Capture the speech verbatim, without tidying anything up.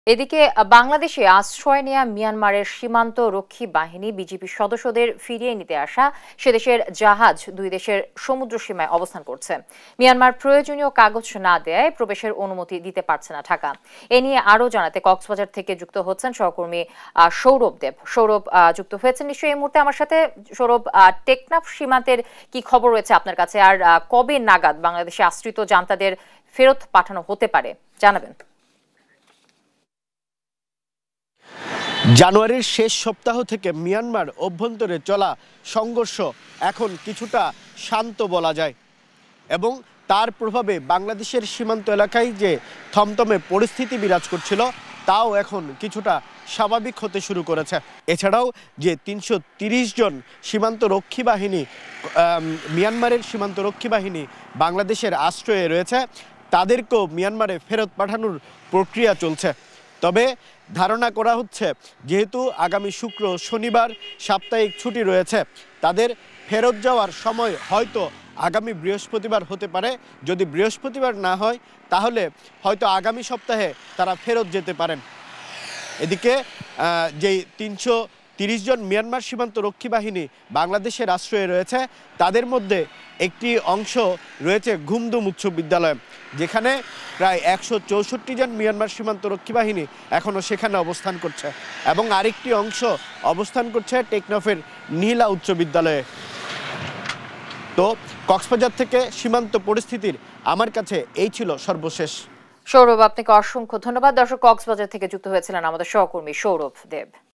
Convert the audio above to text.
এদিকে বাংলাদেশে আশ্রয় নেয়া মিয়ানমারের সীমান্ত রক্ষী বাহিনী বিজিপি সদস্যদের ফিরিয়ে নিতে আসা সেদেশের জাহাজ দুই দেশের সমুদ্র সীমায় অবস্থান করছে। মিয়ানমার প্রয়োজনীয় কাগজ না দেয়ায় প্রবেশের অনুমতি দিতে পারছে না ঢাকা। এ নিয়ে আরও জানাতে কক্সবাজার থেকে যুক্ত হচ্ছেন সহকর্মী সৌরভ দেব। সৌরভ যুক্ত হয়েছেন নিশ্চয়ই এই মুহূর্তে আমার সাথে। সৌরভ, টেকনাফ সীমান্তের কি খবর রয়েছে আপনার কাছে, আর কবে নাগাদ বাংলাদেশে আশ্রিত জান্তাদের ফেরত পাঠানো হতে পারে জানাবেন। জানুয়ারির শেষ সপ্তাহ থেকে মিয়ানমার অভ্যন্তরে চলা সংঘর্ষ এখন কিছুটা শান্ত বলা যায়, এবং তার প্রভাবে বাংলাদেশের সীমান্ত এলাকায় যে থমথমে পরিস্থিতি বিরাজ করছিল তাও এখন কিছুটা স্বাভাবিক হতে শুরু করেছে। এছাড়াও যে তিনশো তিরিশ জন সীমান্ত রক্ষী বাহিনী মিয়ানমারের সীমান্ত রক্ষী বাহিনী বাংলাদেশের আশ্রয়ে রয়েছে, তাদেরকেও মিয়ানমারে ফেরত পাঠানোর প্রক্রিয়া চলছে। তবে ধারণা করা হচ্ছে যেহেতু আগামী শুক্র শনিবার সাপ্তাহিক ছুটি রয়েছে, তাদের ফেরত যাওয়ার সময় হয়তো আগামী বৃহস্পতিবার হতে পারে। যদি বৃহস্পতিবার না হয় তাহলে হয়তো আগামী সপ্তাহে তারা ফেরত যেতে পারেন। এদিকে যেই তিনশো তিরিশ জন মিয়ানমার সীমান্ত রক্ষী বাহিনী বাংলাদেশের আশ্রয়ে রয়েছে, তাদের মধ্যে একটি অংশ রয়েছে ঘুমদুম উচ্চ বিদ্যালয়, যেখানে প্রায় একশো চৌষট্টি জন মিয়ানমার সীমান্ত রক্ষী বাহিনী এখনও সেখানে অবস্থান করছে, এবং আরেকটি অংশ অবস্থান করছে টেকনাফের নীলা উচ্চ বিদ্যালয়ে। তো কক্সবাজার থেকে সীমান্ত পরিস্থিতির আমার কাছে এই ছিল সর্বশেষ। সৌরভ, আপনাকে অসংখ্য ধন্যবাদ। দর্শক, কক্সবাজার থেকে যুক্ত হয়েছিলেন আমাদের সহকর্মী সৌরভ দেব।